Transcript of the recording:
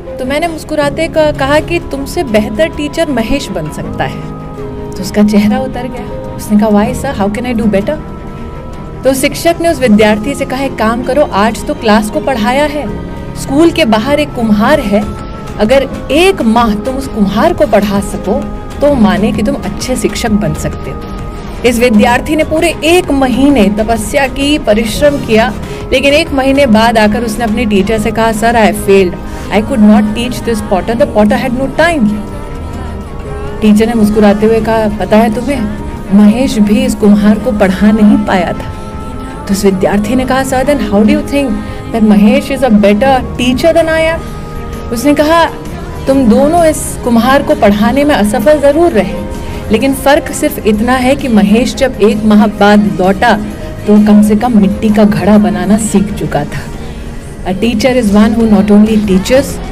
तो मैंने मुस्कुराते कहा कि तुमसे बेहतर टीचर महेश बन सकता है। तो उसका चेहरा उतर गया। उसने कहा why sir, how can I do better. तो शिक्षक ने उस विद्यार्थी से कहा एक काम करो, आज तो क्लास को पढ़ाया है, स्कूल के बाहर एक कुम्हार है, अगर 1 माह तुम उस कुम्हार को पढ़ा सको तो माने कि तुम अच्छे शिक्षक बन सकते हो। इस विद्यार्थी ने पूरे 1 महीने तपस्या की, परिश्रम किया, लेकिन 1 महीने बाद आकर उसने अपने टीचर से कहा sir I failed, I could not teach this potter, the potter had no time. Teacher ने मुस्कुराते हुए कहा पता है तुम्हें, महेश भी इस कुम्हार को पढ़ा नहीं पाया था। तो उस विद्यार्थी ने कहा sir then how do you think that Mahesh is a better teacher than I am. उसने कहा तुम दोनों इस कुम्हार को पढ़ाने में असफल जरूर रहे, लेकिन फर्क सिर्फ इतना है कि महेश जब 1 माह बाद लौटा तो कम से कम मिट्टी का घड़ा बनाना सीख चुका था। A teacher is one who not only teachers